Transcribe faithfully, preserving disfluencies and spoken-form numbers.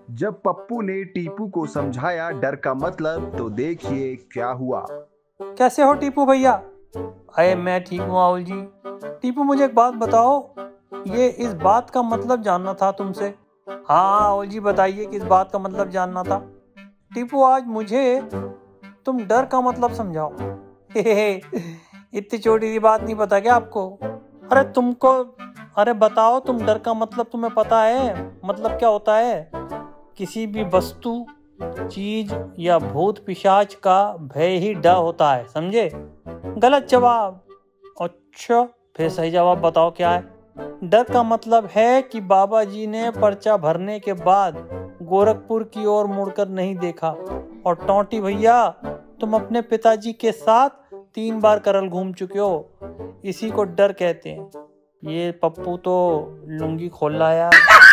जब पप्पू ने टीपू को समझाया डर का मतलब, तो देखिए क्या हुआ। कैसे हो टीपू भैया? अरे मैं ठीक हूँ राहुल जी। टीपू मुझे एक बात बताओ, ये इस बात का मतलब जानना था तुमसे। हाँ हाँ राहुल जी बताइए, किस बात का मतलब जानना था? टीपू आज मुझे तुम डर का मतलब समझाओ। इतनी छोटी सी बात नहीं पता क्या आपको? अरे तुमको अरे बताओ, तुम डर का मतलब तुम्हें पता है? मतलब क्या होता है? किसी भी वस्तु, चीज या भूत पिशाच का भय ही डर होता है, समझे? गलत जवाब। अच्छा, फिर सही जवाब बताओ क्या है? डर का मतलब है कि बाबा जी ने पर्चा भरने के बाद गोरखपुर की ओर मुड़कर नहीं देखा। और टोंटी भैया, तुम अपने पिताजी के साथ तीन बार करल घूम चुके हो। इसी को डर कहते हैं। ये पप्पू तो लुंगी खोल रहा है यार।